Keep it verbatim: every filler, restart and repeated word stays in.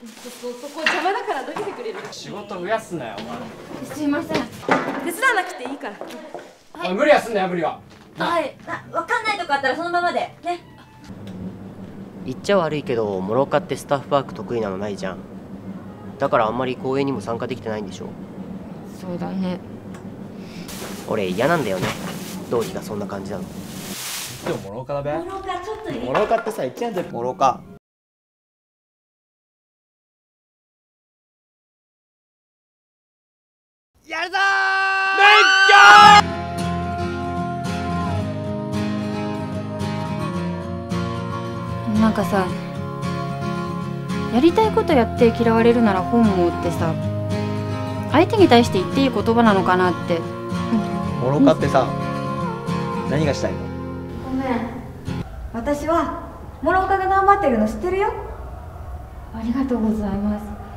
そそこ邪魔だからどけてくれる？ 仕事増やすなよお前。 すいません、手伝わなくていいから。 はい、おい無理はすんなよ無理は。 はい、な分かんないとこあったらそのままでね。 言っちゃ悪いけど諸岡ってスタッフワーク得意なのないじゃん。だからあんまり公演にも参加できてないんでしょ。 そうだね。 俺嫌なんだよね、同期がそんな感じなの。 でも諸岡だべ。 諸岡ちょっといい？ 諸岡ってさ、いちねん生諸岡。やるぞー。勉強。 なんかさ、やりたいことやって嫌われるなら本望ってさ、相手に対して言っていい言葉なのかなって。 諸岡ってさ、何がしたいの？ ごめん、私は諸岡が頑張ってるの知ってるよ。 ありがとうございます。